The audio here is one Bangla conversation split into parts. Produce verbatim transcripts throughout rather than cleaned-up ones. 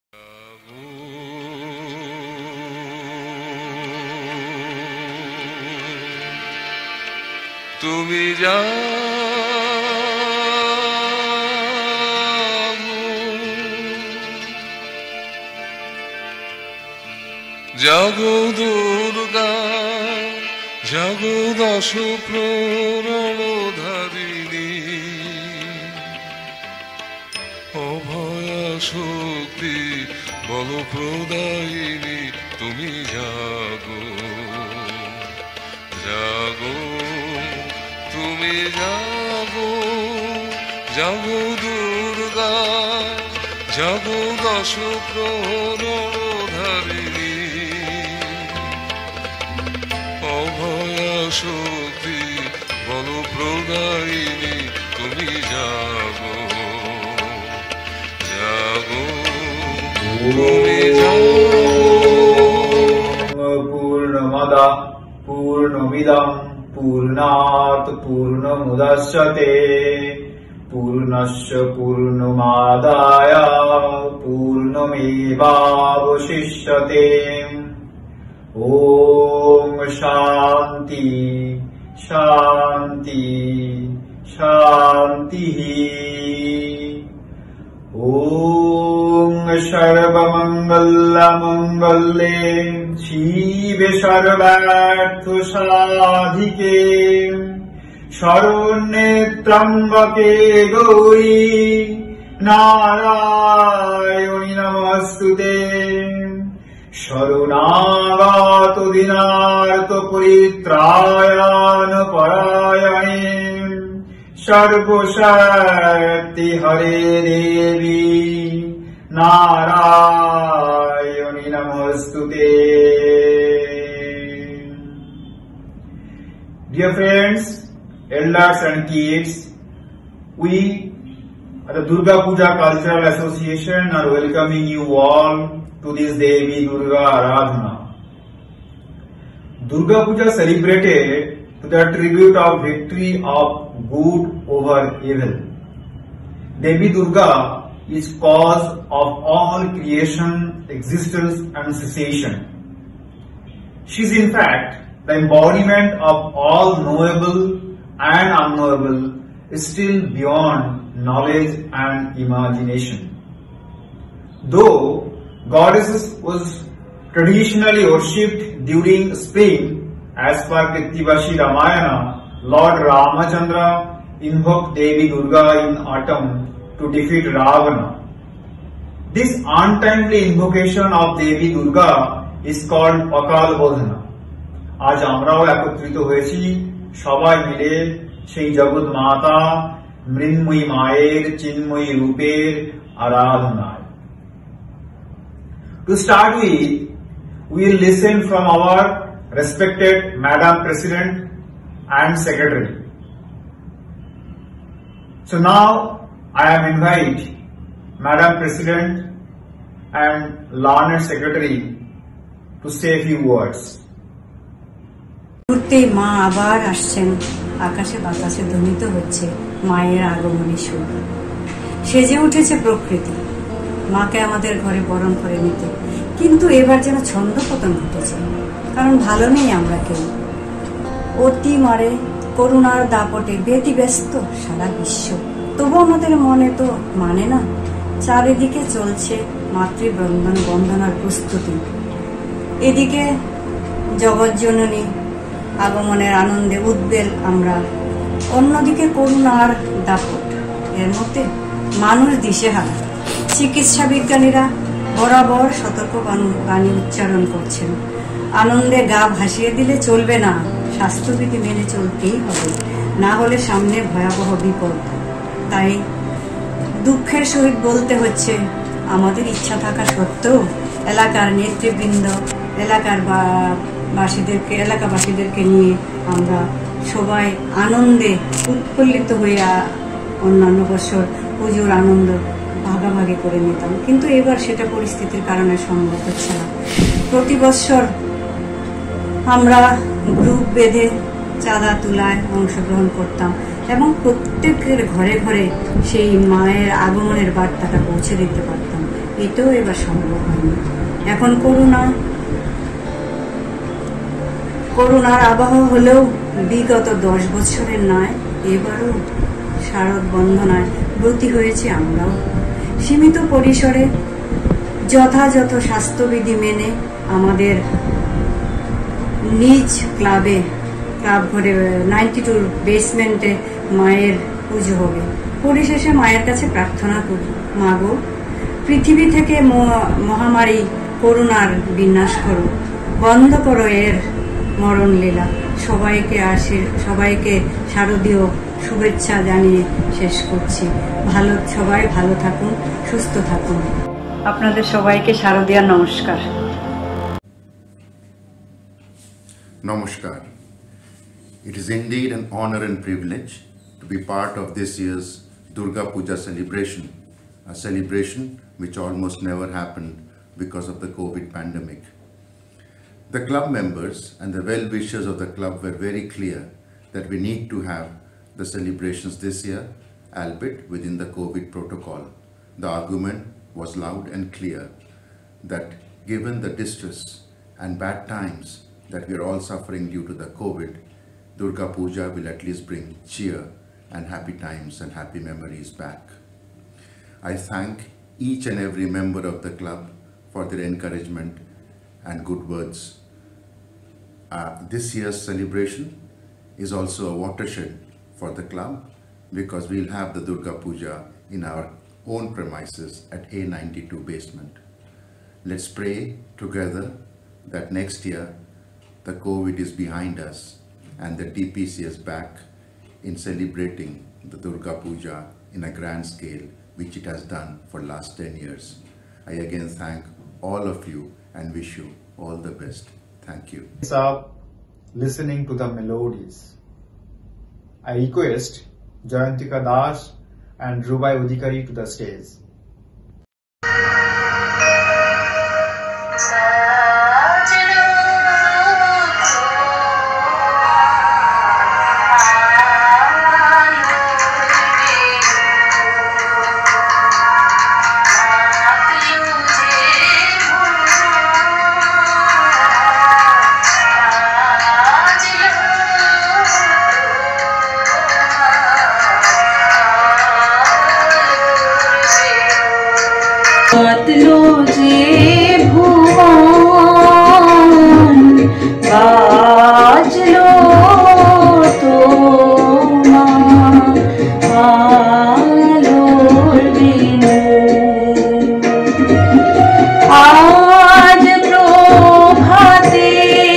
তুমি যা জাগো দুর্গা জাগো দশ প্রণধারিণী অভয়া শক্তি বল প্রদায়িনী তুমি জাগো জাগো তুমি জাগো জাগো দুর্গা জাগো দশ প্রণধারিণী অভয়া শক্তি বল প্রদায়িনী তুমি জাগো জাগো তুমি জাগো। পূর্ণমদঃ পূর্ণমিদং পূর্ণাৎ পূর্ণমুদচ্যতে পূর্ণস্য পূর্ণমাদায় পূর্ণমেবাবশিষ্যতে। ওম শান্তি শান্তি শান্তি। ওম সর্বমঙ্গলমঙ্গলে শিবে সর্বার্থসাধিকে শরণ্যে ত্র্যম্বকে গৌরী নারায়ণী নমস্তুতে। শরণাগত দীনার্ত পরিত্রাণ পরায়ণে সর্বশক্তি হরে দেবী নারায়ণী নমস্তুতে। Dear friends, elders and kids, we at the Durga Puja Cultural Association are welcoming you all to this Devi Durga Aradhana. Durga Puja celebrated to the tribute of victory of good over evil. Devi Durga is cause of all creation, existence and cessation. She is in fact the embodiment of all knowable and unknowable, still beyond knowledge and imagination. Though Goddess was traditionally worshipped during spring, as per Krittivashi Ramayana, Lord Ramachandra invoked Devi Durga in autumn to defeat Ravana. This untimely invocation of Devi Durga is called Akal Bodhana. আজ আমরাও একত্রিত হয়েছি সবাই মিলে সেই জগৎ মাতা মৃন্ময়ী মায়ের চিন্ময়ী রূপের আরাধনায়। To start with, we will listen from our respected Madam President and Secretary. So now I am invite Madam President and Learned Secretary to say a few words. মুহূর্তে মা আবার আসছেন, আকাশে বাতাসে ধ্বনিত হচ্ছে মায়ের আগমনী সুর। সেজে উঠেছে প্রকৃতি মাকে আমাদের ঘরে বরণ করে নিতে। কিন্তু এবার যেন ছন্দ পতন ঘটেছে, কারণ ভালো নেই আমরা কেউ। অতি মারে করুণার দাপটে ব্যতিব্যস্ত সারা বিশ্ব, তবু আমাদের মনে তো মানে না। চারিদিকে চলছে মাতৃবন্ধন বন্দনার প্রস্তুতি। এদিকে জগৎজননী আগমনের আনন্দে উদ্বেল আমরা, অন্যদিকে করুণার দাপট, এর মধ্যে মানুষ দিশেহারা। চিকিৎসা বিজ্ঞানীরা বরাবর সতর্ক বাণী উচ্চারণ করছেন, আনন্দে গা ভাসিয়ে দিলে চলবে না, স্বাস্থ্যবিধি মেনে চলতেই হবে, না হলে সামনে ভয়াবহ বিপদ। তাই দুঃখের সহিত বলতে হচ্ছে, আমাদের ইচ্ছা থাকা সত্ত্বেও এলাকার নেতৃবৃন্দ এলাকার বাসীদেরকে এলাকাবাসীদেরকে নিয়ে আমরা সবাই আনন্দে উৎফুল্লিত হয়ে অন্যান্য বছর পুজোর আনন্দ ভাগাভাগি করে নিতাম, কিন্তু এবার সেটা পরিস্থিতির কারণে সম্ভব হচ্ছে না। প্রতি বছর আমরা গ্রুপ বেঁধে চাঁদা তোলায় অংশগ্রহণ করতাম এবং প্রত্যেকের ঘরে ঘরে সেই মায়ের আগমনের বার্তাটা পৌঁছে দিতে পারতাম। এটাও এবার সম্ভব হয়নি। এখন করোনা করোনার আবহ হলেও বিগত দশ বছরের নয়, এবারও শারদ বন্দনায় ব্রতী হয়েছে আমরাও। সীমিত পরিসরে যথাযথ স্বাস্থ্যবিধি মেনে আমাদের নিজ ক্লাবে ক্লাব ঘরে নাইনটি টুর বেসমেন্টে মায়ের পুজো হবে। পরিশেষে মায়ের কাছে প্রার্থনা করি, মা গো, পৃথিবী থেকে মহামারী করোনার বিনাশ করো, বন্ধ করো এর মরণ লীলা। সবাইকে আসে সবাইকে শারদীয় শুভেচ্ছা জানিয়ে শেষ করছি। ভালো সবাই ভালো থাকুন, সুস্থ থাকুন। আপনাদের সবাইকে শারদীয়ার নমস্কার। Namaskar. It is indeed an honor and privilege to be part of this year's Durga Puja celebration, a celebration which almost never happened because of the COVID pandemic. The club members and the well-wishers of the club were very clear that we need to have the celebrations this year, albeit within the COVID protocol. The argument was loud and clear that given the distress and bad times that we are all suffering due to the COVID, Durga Puja will at least bring cheer and happy times and happy memories back. I thank each and every member of the club for their encouragement and good words. Uh, this year's celebration is also a watershed for the club because we'll have the Durga Puja in our own premises at A ninety-two basement. Let's pray together that next year the COVID is behind us and the D P C is back in celebrating the Durga Puja in a grand scale, which it has done for last ten years. I again thank all of you and wish you all the best. Thank you. Sir, listening to the melodies, I request Jayantika Das and Rubai Udhikari to the stage. लो जे भुवन बाज लो तो आलो बिनु आज प्रभाते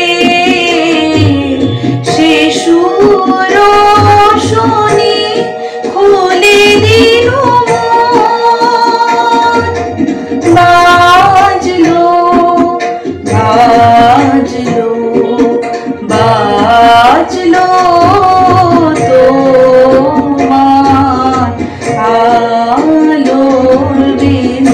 शिशुर शोनी खुले दिनु बाज लो बाज लो बाज लो तो आलो बिनु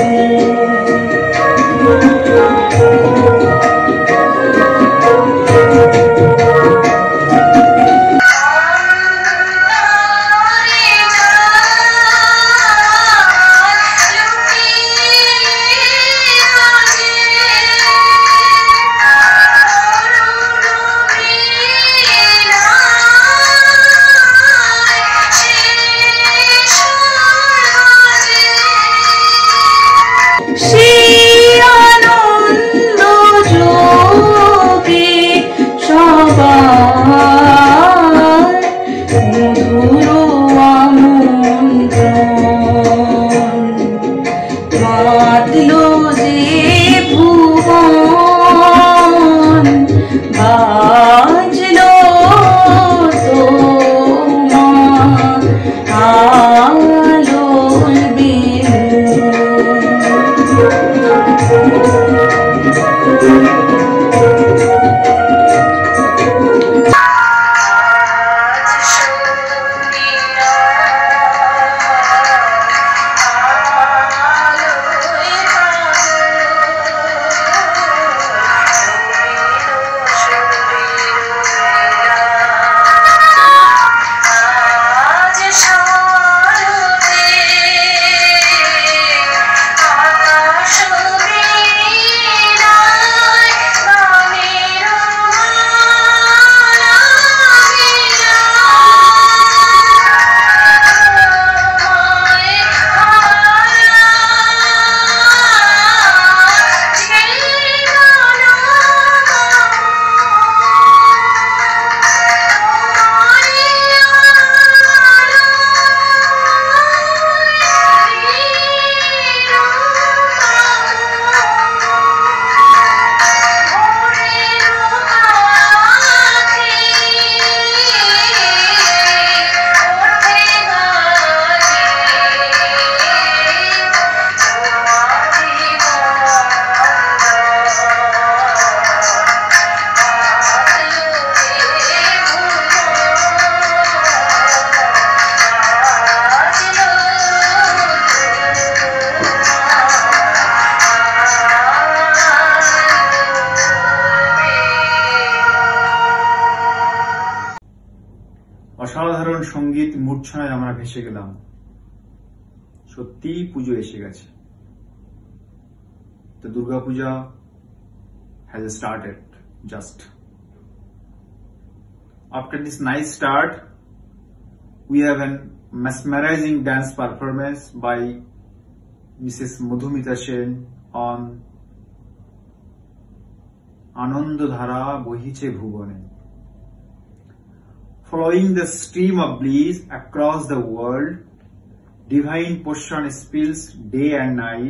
অসাধারণ সঙ্গীত মূর্ছনায় আমরা ভেসে গেলাম। সত্যি পুজো এসে গেছে। The Durga Puja has started just. After this nice start, we have a mesmerizing dance performance by Missus Madhumita Sen on Anandadhara Bohiche Bhuvane. Following the stream of bliss across the world, divine portion spills day and night.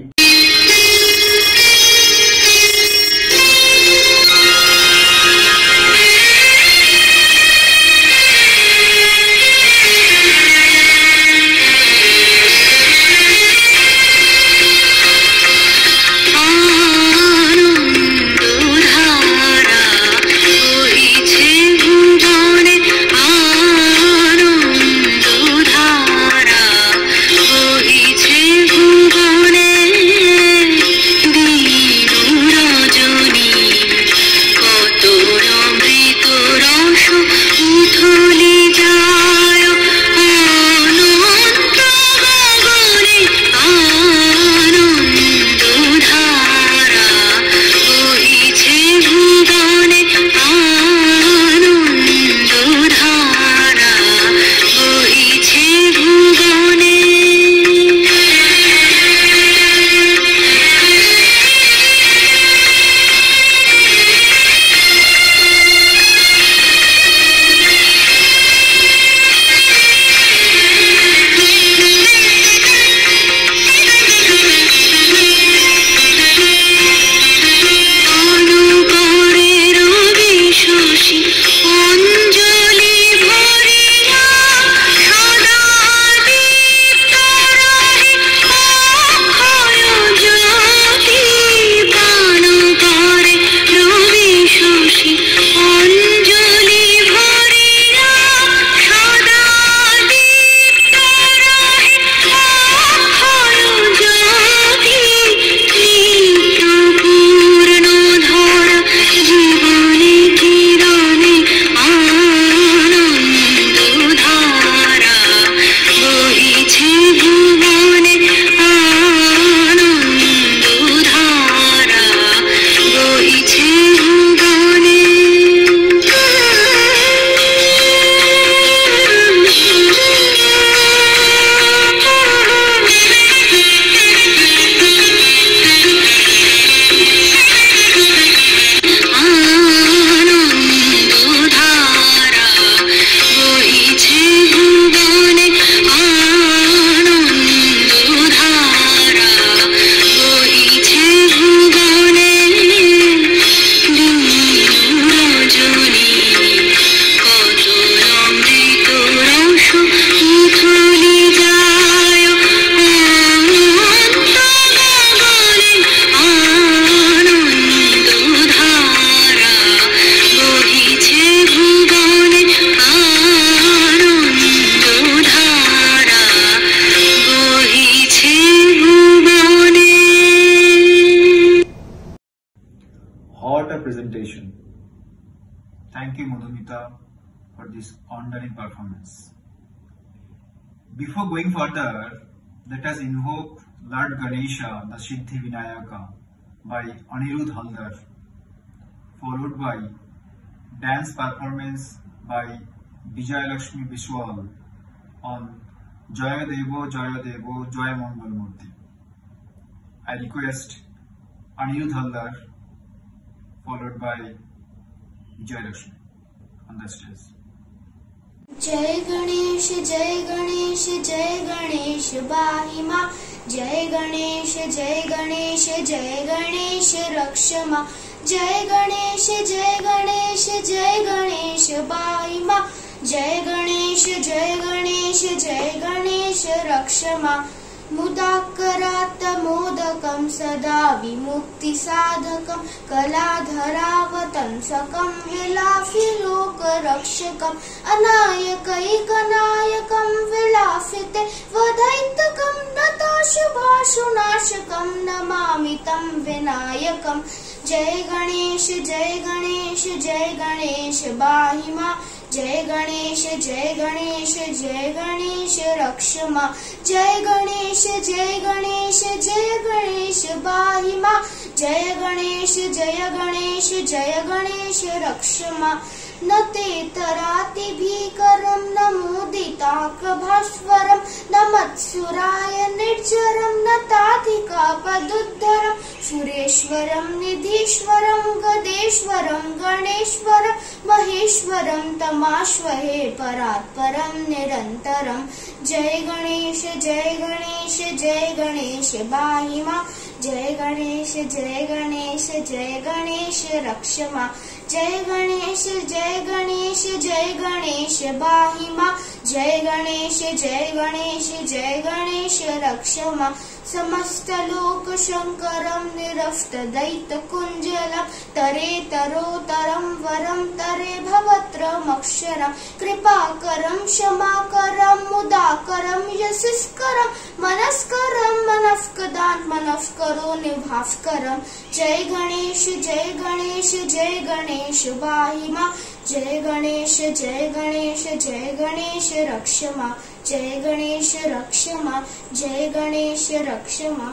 Presentation. Thank you, Madhumita, for this honoring performance. Before going further, let us invoke Lord Ganesha, the Siddhi Vinayaka, by Anirudh Haldar, followed by dance performance by Vijay Lakshmi Biswal on Jaya Devo Jaya Devo Jaya Mangal Murti. I request Anirudh Haldar followed by Vijay Lakshmi on the stage. जय गणेश जय गणेश जय गणेश बाहि मां जय गणेश जय गणेश जय गणेश रक्ष मां जय गणेश जय गणेश जय गणेश बाहि मां जय गणेश जय गणेश जय गणेश रक्ष मां मुदाकरात् मोदकं सदा विमुक्तिसाधकं कलाधरावतंसकं विलाफिलोकरक्षकम् अनायकैकनायकं विलाफिते वदैतकं नताशुभाशुनाशकं नमामि तं विनायकम् जय गणेश जय गणेश जय गणेश बाहि मां जय गणेश जय गणेश जय गणेश रक्ष मां जय गणेश जय गणेश जय गणेश बाहि मां जय गणेश जय गणेश जय गणेश रक्ष मां न ते तराति भीकरं न मोदिताकभास्वरं न मत्सुराय निर्जरं न ताधिकापदुद्धरं सुरेश्वरं निधीश्वरं गदेश्वरं गणेश्वरं महेश्वरं तमाश्वहे परात्परं निरन्तरं जय गणेश जय गणेश जय गणेश बाहि मां जय गणेश जय गणेश जय गणेश रक्ष मां जय गणेश जय गणेश जय गणेश बाहि मां जय गणेश जय गणेश जय गणेश रक्ष मां समस्त लोक शंकरं निरस्त दैत्य कुंजलं तरे तरोतरं वरं तरे भवत्रमक्षरं कृपाकरं क्षमाकरं मुदाकरं यशिष्करं मनस्करं मनस्कदान् मनस्करो निभास्करं जय गणेश जय गणेश जय गणेश बाहि मां जय गणेश जय गणेश जय गणेश रक्ष मां जय गणेश रक्ष मां जय गणेश रक्ष मां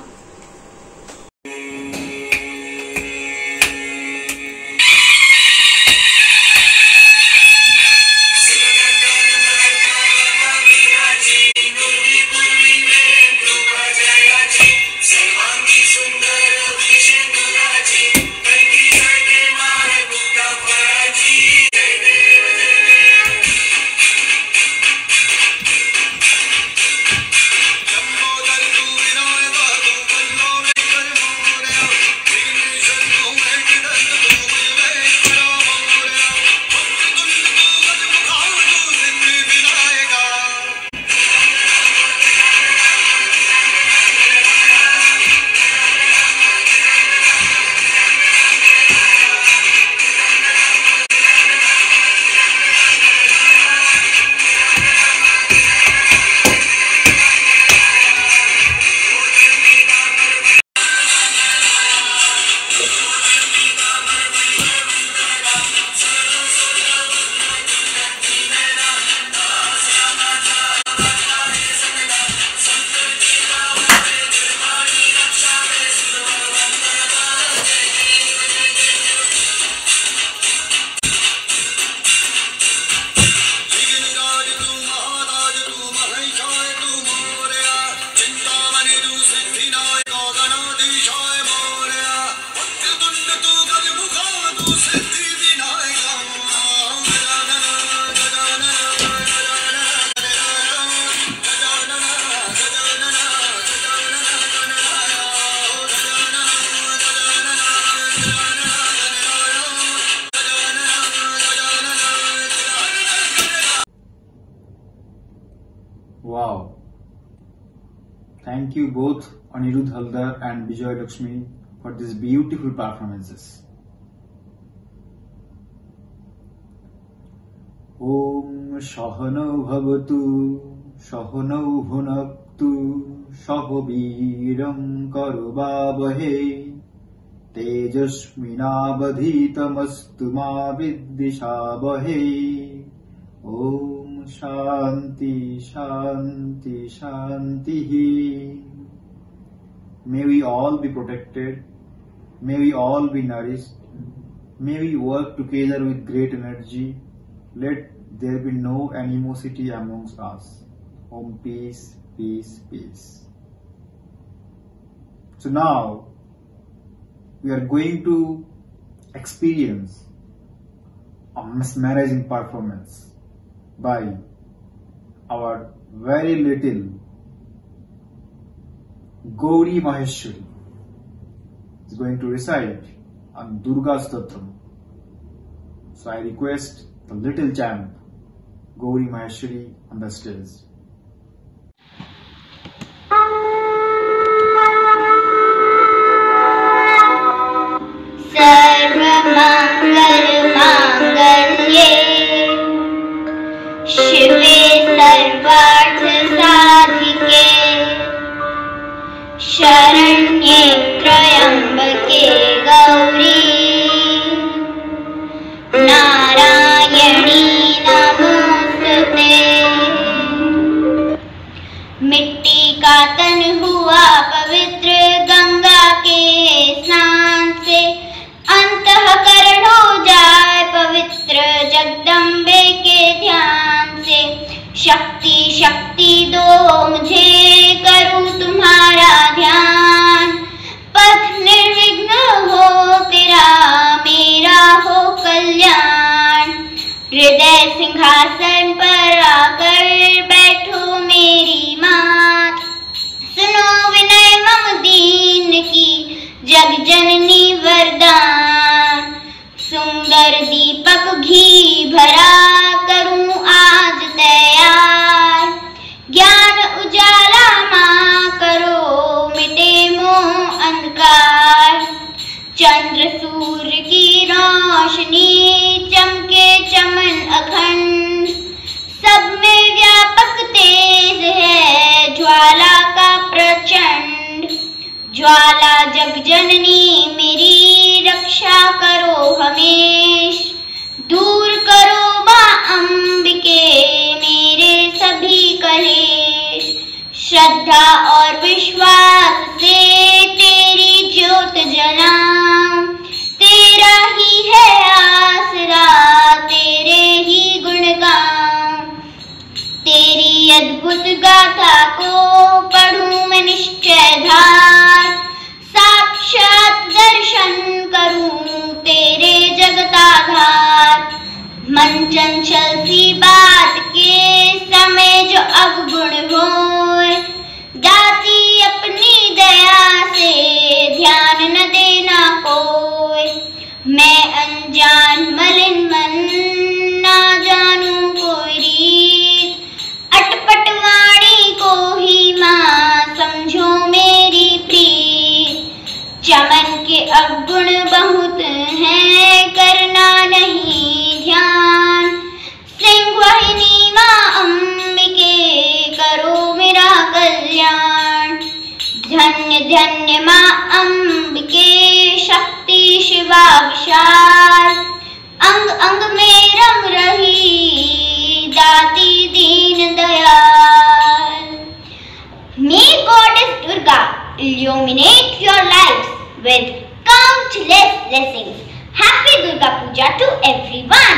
Wow. Thank you both Anirudh Haldar and Bijoy Lakshmi for these beautiful performances. Om Shahanau Bhavatu Shahanau Bhunaktu Shahobiram Karubavahe Tejasminabadhitamastu ma viddishabahe. Om Shanti, Shanti, Shanti. May we all be protected. May we all be nourished. May we work together with great energy. Let there be no animosity amongst us. Om peace, peace, peace. So now we are going to experience a mesmerizing performance by our very little Gauri Maheshwari. Is going to recite on Durga Stotram. So I request the little champ Gauri Maheshwari on the stage. सर्वमंगल मांगल्ये शिवे सर्वार्थ साधिके शरण्ये त्र्यंबके गौरी नारायणी नमोस्तुते। शक्ति शक्ति दो मुझे, करूं तुम्हारा ध्यान। पथ निर्विघ्न हो तेरा, मेरा हो कल्याण। हृदय सिंहासन पर आकर बैठो मेरी मात। सुनो विनय मम दीन की, जग जननी वरदान। सुंदर दीपक घी भरा, करूं आज तैयार। ज्ञान उजाला मां करो, मिटे मोह अंधकार। चंद्र सूर्य की रोशनी, चमके चमन अखंड। सब में व्यापक तेज है, ज्वाला का प्रचंड। ज्वाला जग जननी मेरी, रक्षा करो हमेश। दूर करो मां अंबिके, मेरे सभी कलेश। श्रद्धा और विश्वास से तेरी ज्योत जलाऊं। तेरा ही है आसरा, तेरे ही गुण गाऊं। तेरी अद्भुत गाथा को पढ़ूं मैं निश्चय धार। साक्षात दर्शन करूं तेरे जगताधार। मन चंचल सी बात के समय जो अवगुण होए, दाती अपनी दया से ध्यान न देना कोई। मैं अनजान मलिन मन, ना जानूं कोई रीत। अटपट वाणी को ही मां समझो मेरी प्रीत। चमन के अवगुण बहुत हैं, करना नहीं ध्यान। सिंहवाहिनी मां अंबिके, करो मेरा कल्याण। धन्य धन्य मां अंबिके, शक्ति शिवा विशाल। अंग अंग में रम रही, दाती Deen Dayal. May Goddess Durga illuminate your lives with countless blessings. Happy Durga Puja to everyone.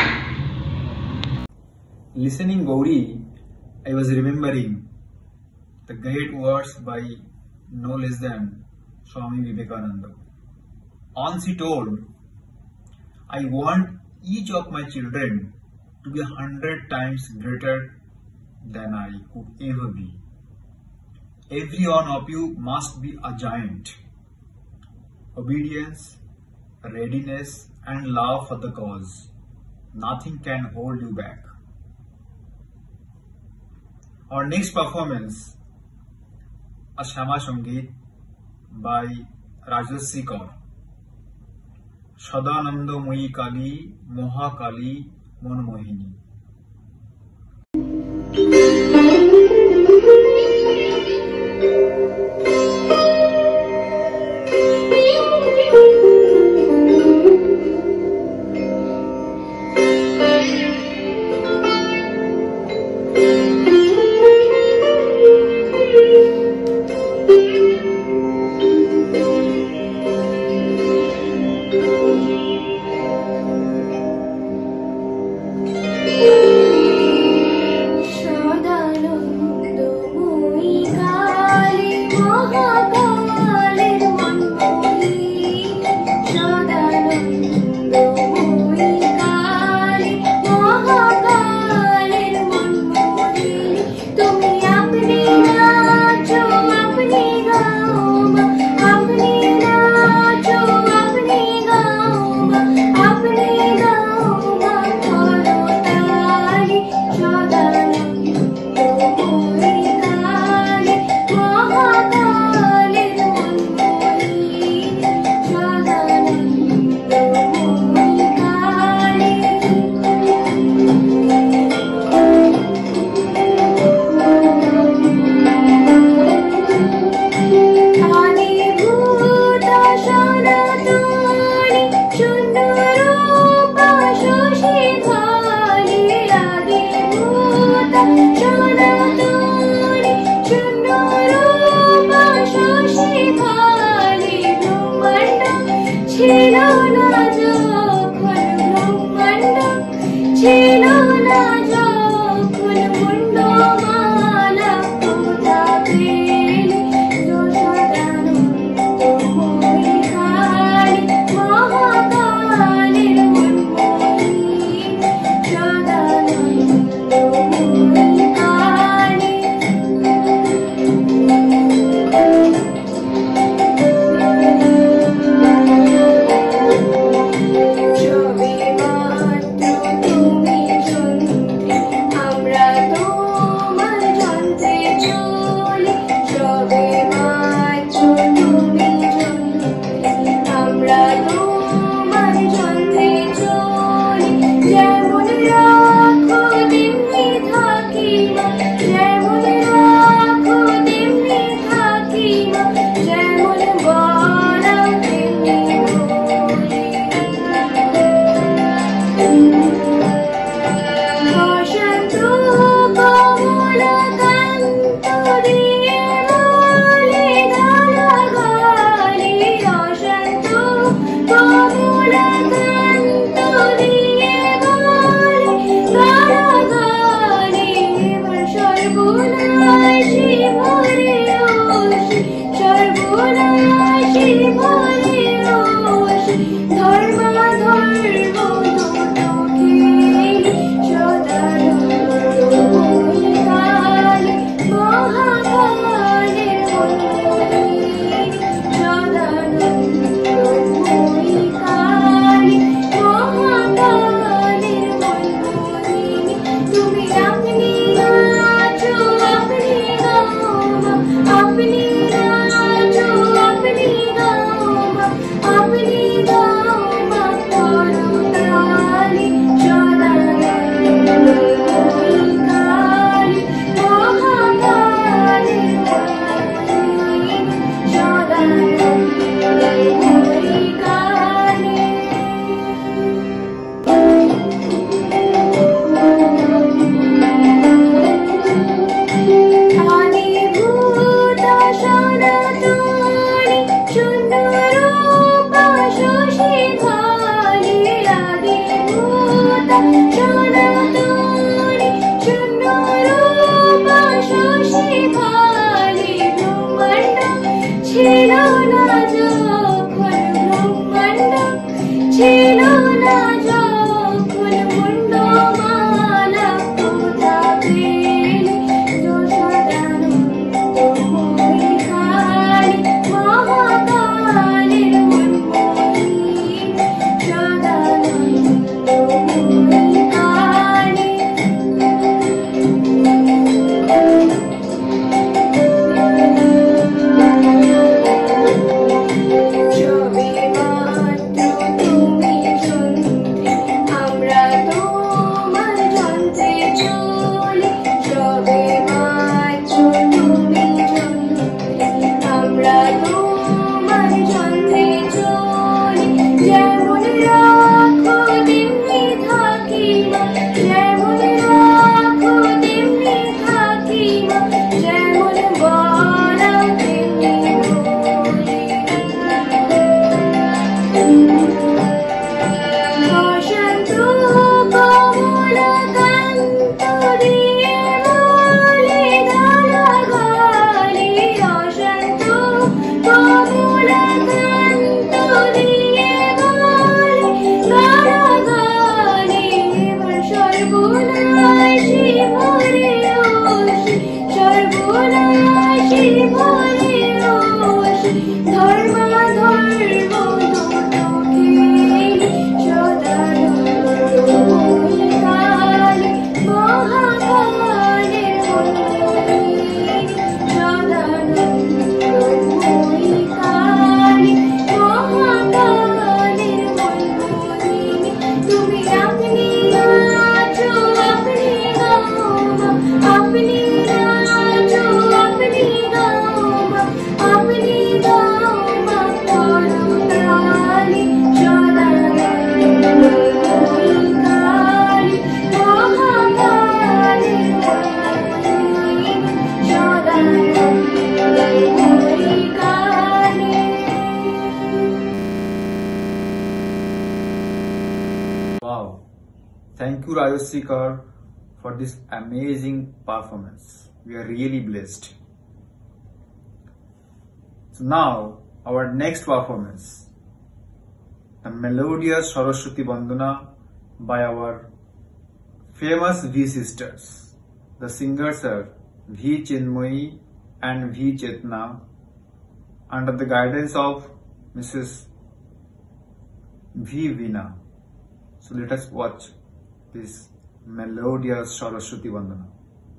Listening Gauri, I was remembering the great words by no less than Swami Vivekananda. Once he told, I want each of my children to be a hundred times greater than I could ever be. Every one of you must be a giant. Obedience, readiness, and love for the cause. Nothing can hold you back. Our next performance, a Shama Sangeet by Rajasri Kaur. Sadananda Mohi Kali, Moha Kali, Monmohini. ছিল না যখন মুন্ড Chittur Ayushikar for this amazing performance. We are really blessed. So now our next performance, the melodious Saraswati Vandana by our famous V sisters. The singers are V Chinmoyi and V Chetna under the guidance of Missus V Veena. So let us watch this melodious Saraswati Vandana.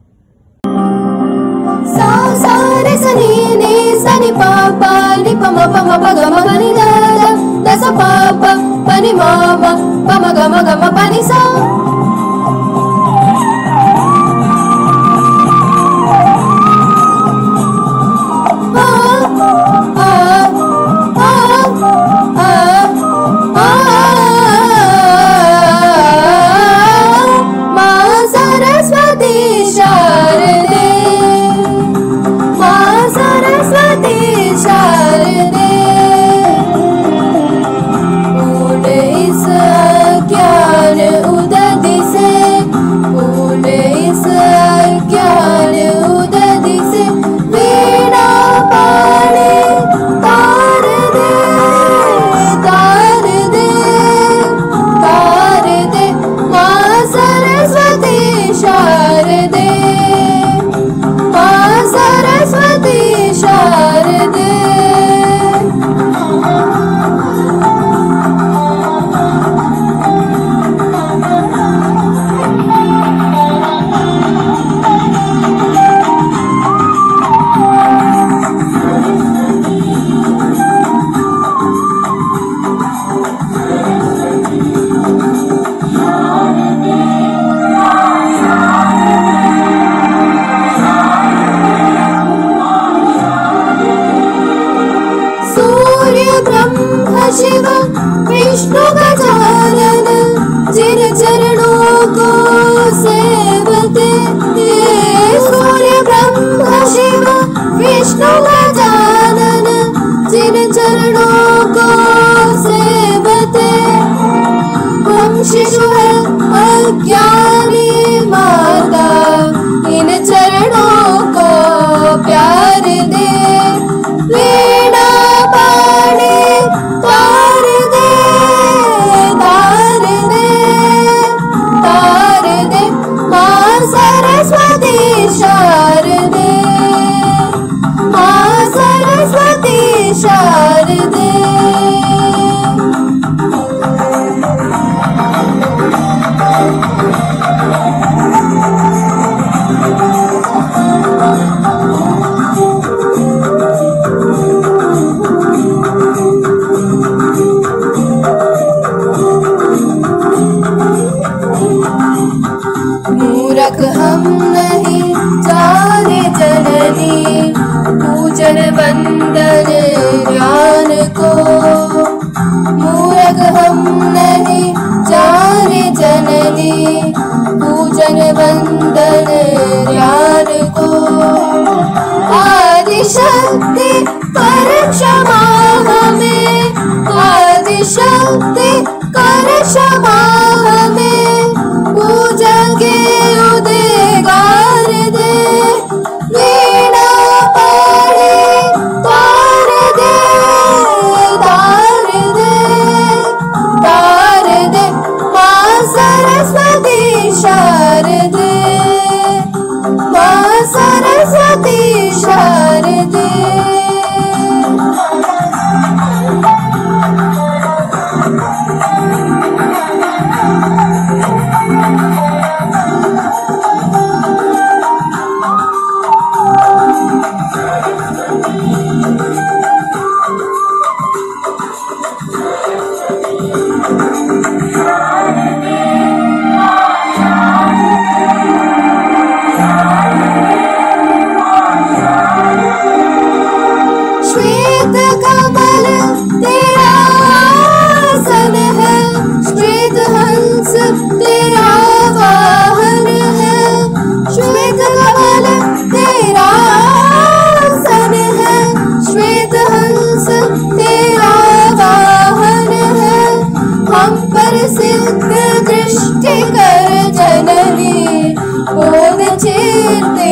Sa sa re sa ni ni sa ni pa pa ni pa ma pa ma pa ga ma pa ni da da da sa pa pa pa ni ma ma pa ma ga ma ga ma pa ni sa. उदय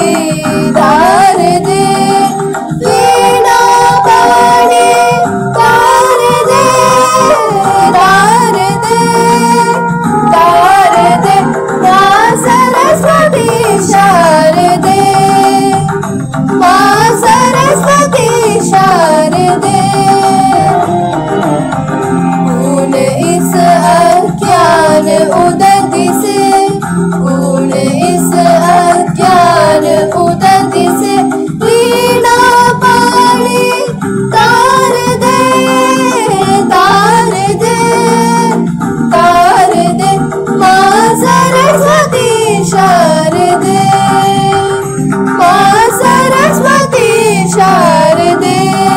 तार दे वीणा पाणी तार दे तार दे तार दे माँ सरस्वती शारदे माँ सरस्वती शारदे पूर्ण इस अज्ञान उदति से पूर्ण इस अज्ञान उदति से वीणा पाणी तार दे तार दे तार दे माँ सरस्वती शारदे माँ Saraswati Sharade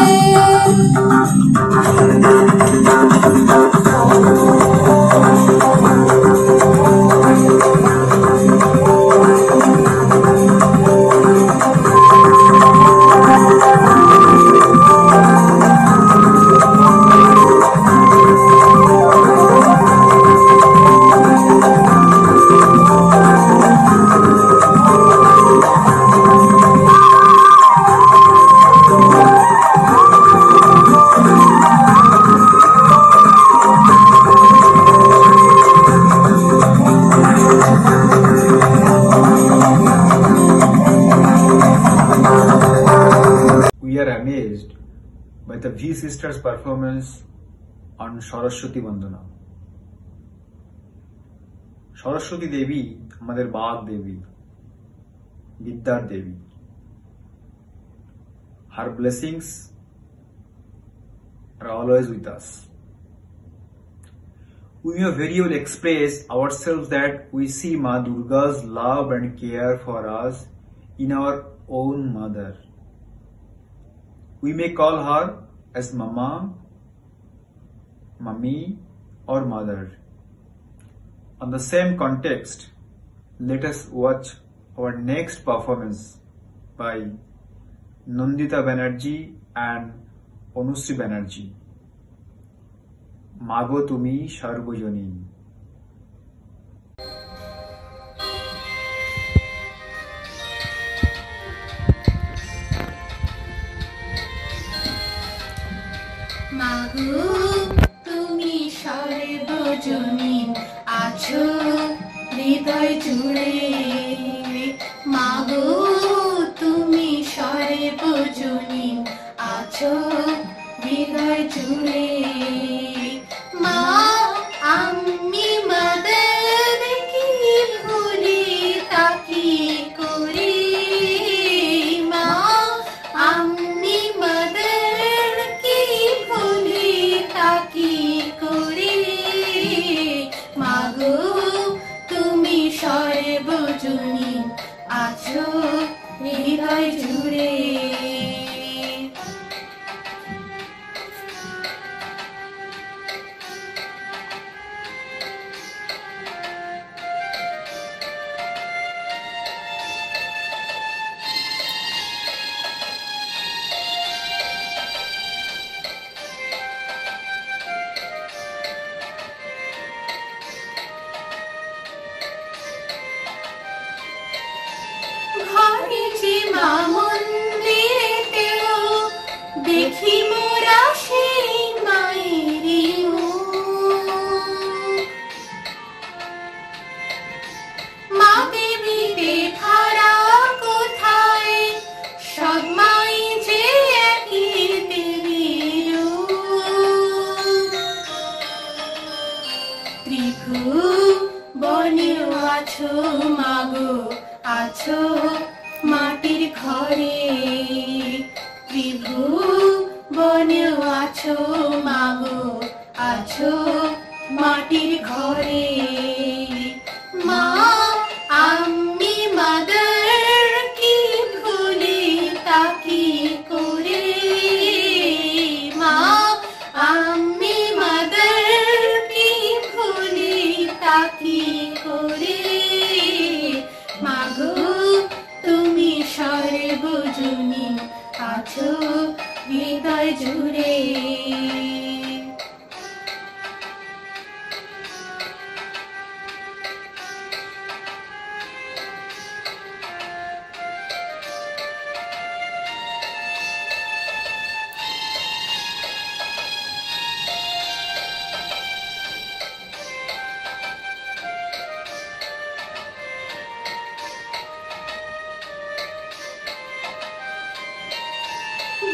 We are amazed by the V Sisters' performance on Saraswati Vandana. Saraswati Devi, আমাদের বাগ দেবী, বিদ্যার দেবী. Her blessings are always with us. We may very well express ourselves that we see Ma Durga's love and care for us in our own mother. We may call her as Mama, Mummy or Mother. On the same context, let us watch our next performance by Nandita Banerjee and Anushree Banerjee. Mago Tumi Sarvojani. মাগো তুমি সর্বজনীন আছো হৃদয় জুড়ে মাগো তুমি সর্বজনীন আছো হৃদয় জুড়ে মা আমি মাদের কি ভুলি তাকি করি মা আমি মাদের কি ভুলি তাকি করি মাগো তুমি সর্বজনীন আছো হৃদয় জুড়ে ঘরে যে মা মন্দিরেতেও দেখি মোরা সেই মায়েরই মুখ। মা দেবীতে ভরা কোথায় সব মাই যে একই দেবীর রূপ। ত্রিভুবনেও আছো মাগো আছো মাটির ঘরে ত্রিভুবনেও আছো মাগো আছো মাটির ঘরে মা আমি মাদার কি ভুলি তাকি করে মা আমি মাদার কি ভুলি তাকি করে মাগো তুমি সর্বজনীন আছো হৃদয় জুড়ে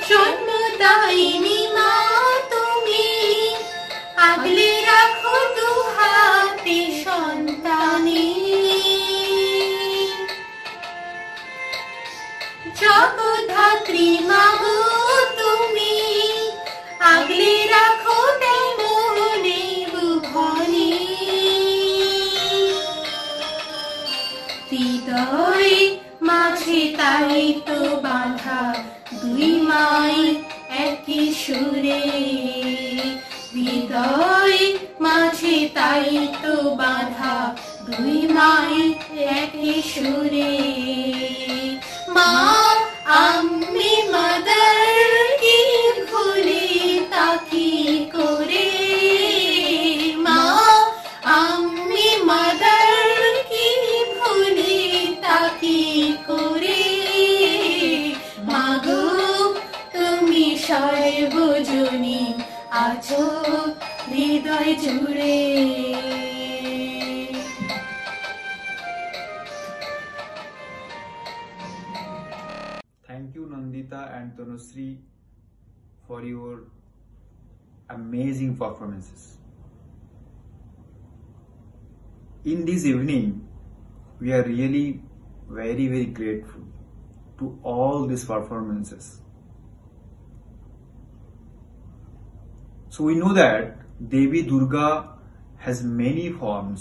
জন্মদায়িনী মা তুমি আগলে রাখো দু হাতে সন্তানে জগদ্ধাত্রী মা গো তুমি আগলে রাখো তেমনি ভুবনে হৃদয় মাঝে তাই তো বাঁধা দুই মাই একই সুরে হৃদয় মাঝে তাই তো বাঁধা দুই মাই একই সুরে মা আমি মাদার কি ভুলে তাকি করে মা আমি মাদার কি ভুলে তাকি করে মাগো তুমি সর্বজনী আছো হৃদয় জুড়ে Thank you, Nandita and Tanushree, for your amazing performances. In this evening, we are really very, very grateful to all these performances. So we know that Devi Durga has many forms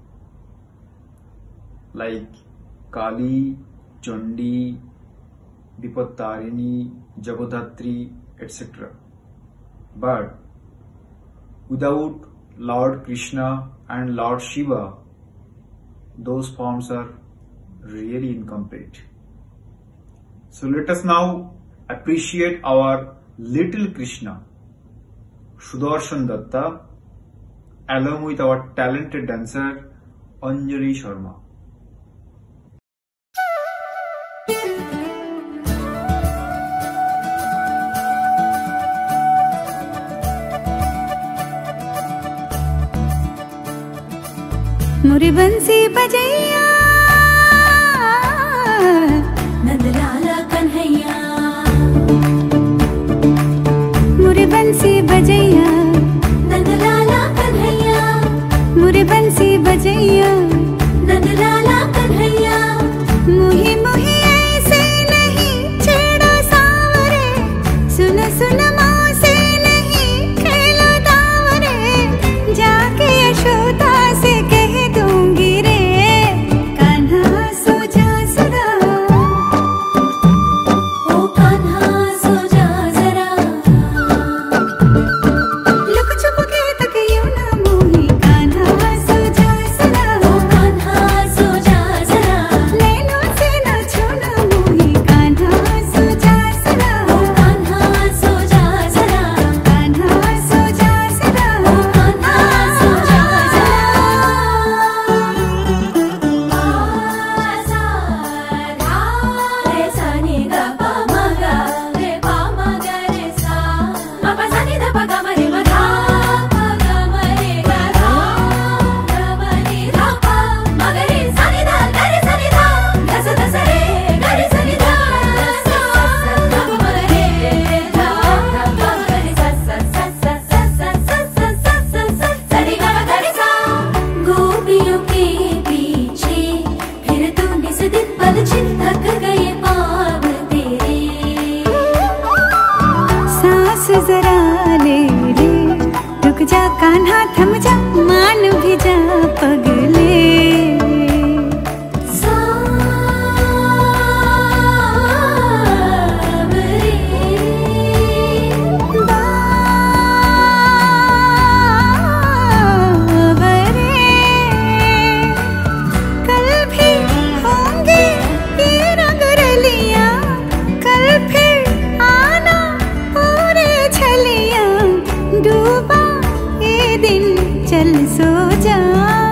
like Kali, Chandi, Vipatarini, Jagodhatri, et cetera. But without Lord Krishna and Lord Shiva, those forms are really incomplete. So let us now appreciate our little Krishna, Sudarshan Datta, along with our talented dancer Anjali Sharma. मुरी बंसी बजैया नंदलाला कन्हैया मुरी बंसी बजैया नंदलाला कन्हैया मुरी बंसी बजैया नंदलाला कन्हैया मुही मुही ऐसे नहीं छेड़ो सावरे सुन सुन मौसे नहीं खेलो दावरे जाके यशोदा से कह दूंगी रे कान्हा सो जा जरा ओ कान्हा सो जा जरा लुक छुप के तक यूं ना मोही कान्हा सो जा जरा ओ कान्हा सो जा जरा नैनों से ना छूना मोही कान्हा सो जा जरा ओ कान्हा सो जा जरा कान्हा सो जा जरा ओ कान्हा सो जा गोपियों के पीछे फिर तू निस दिन पल छिटक गए पाँव तेरे सांस जरा ले ले रुक जा कान्हा थम जा मान भी जा पगले कल भी होंगे ये रंग रलियां कल फिर आना पूरे छलियां डूबा ये दिन चल सो जा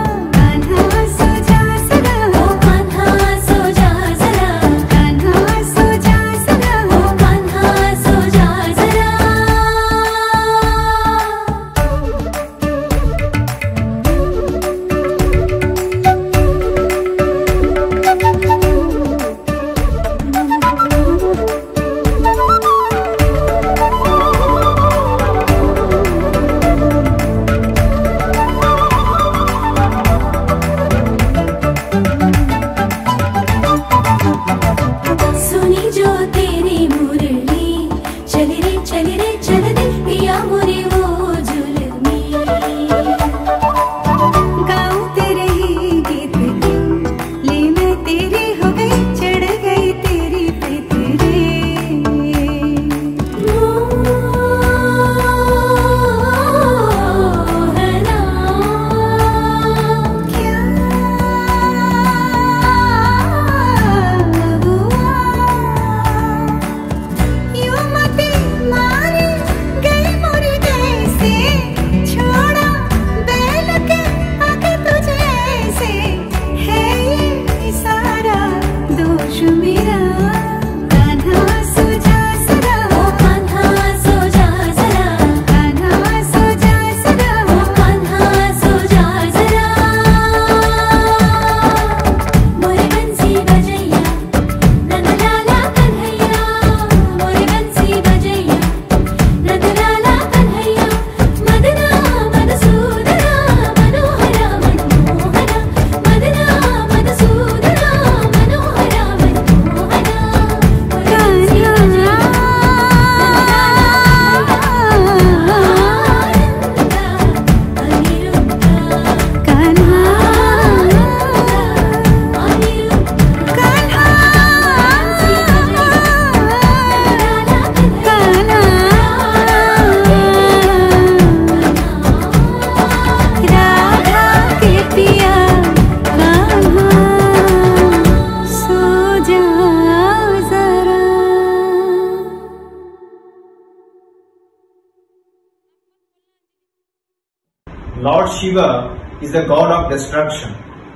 Lord Shiva is the god of destruction.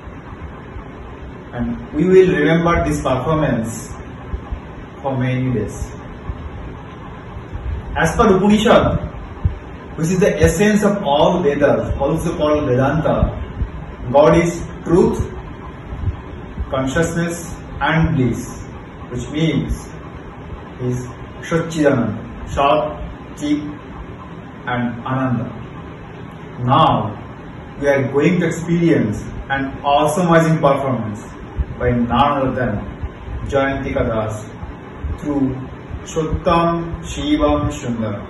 And we will remember this performance for many days. As per Upanishad, which is the essence of all Vedas, also called Vedanta, God is truth, consciousness and bliss, which means He is Satchidananda, Sat, Chit and Ananda. Now we are going to experience an awesomizing performance by none other than Jayantika Das through Shuttam Shivam Sundaram.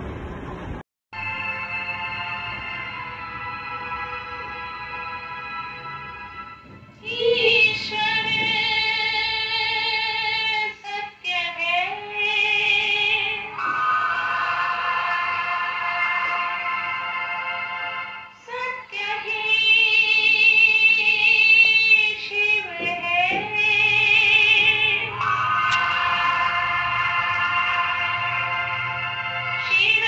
Shiva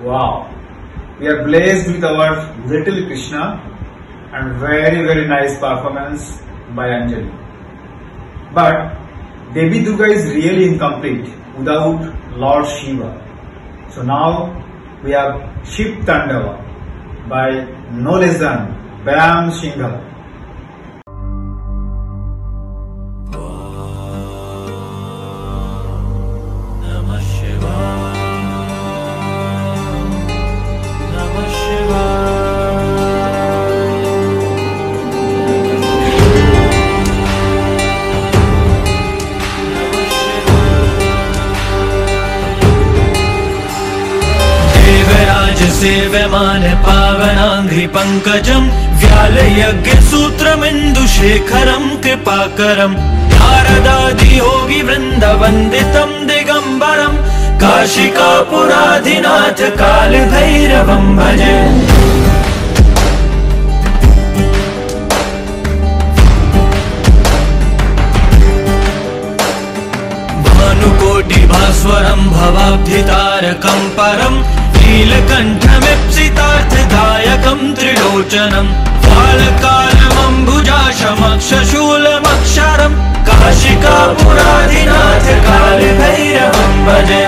Wow, we are blessed with our little Krishna and very very nice performance by Anjali. But Devi Durga is really incomplete without Lord Shiva. So now we have Shiv Tandava by no less than Bam Singha. सेव्यमान पावनांघ्रि पंकजं व्यालयज्ञ सूत्रमिन्दुशेखरं कृपाकरं नारदादि योगी वृंद वंदितं दिगंबरं काशिकापुराधिनाथ कालभैरवं भजे। भानुकोटि भास्वरं भवाब्धितारकं परं नीलकण्ठमीप्सितार्थदायकं त्रिलोचनं कालकालमम्बुजाशमक्षशूलमक्षरं काशिकापुराधिनाथ कालभैरवं भजे।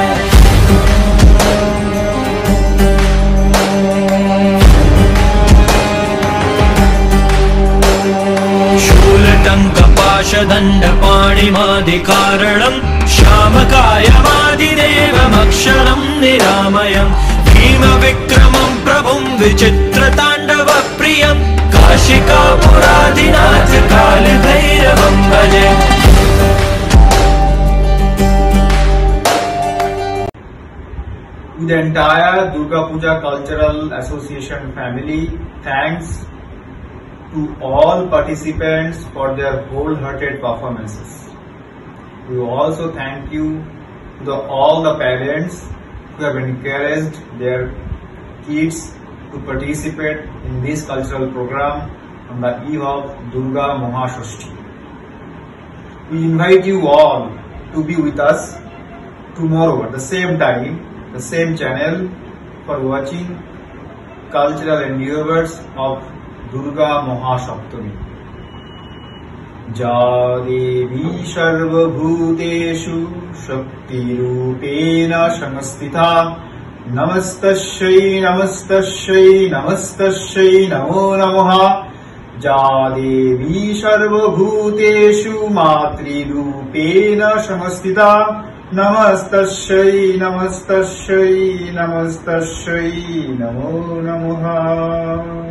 शूलटङ्कपाशदण्डपाणिमादिकारणं श्यामकायमादिदेवमक्षरं निरामयं भीमविक्रमं प्रभुं विचित्रताण्डवप्रियं काशिकापुराधिनाथ कालभैरवं भजे। To the entire Durga Puja Cultural Association family, thanks to all participants for their wholehearted performances. We also thank you to the, all the parents who have encouraged their kids to participate in this cultural program on the eve of Durga Mahashashti. We invite you all to be with us tomorrow at the same time, the same channel, for watching cultural endeavors of Durga Mahasaptami. Ja Devi Sarvabhuteshu Shaktirupena Samastita Namastashay Namastashay Namastashay Namo Namaha. Ja Devi Sarvabhuteshu Matrirupena Samastita Namastashay Namastashay Namastashay Namo Namaha.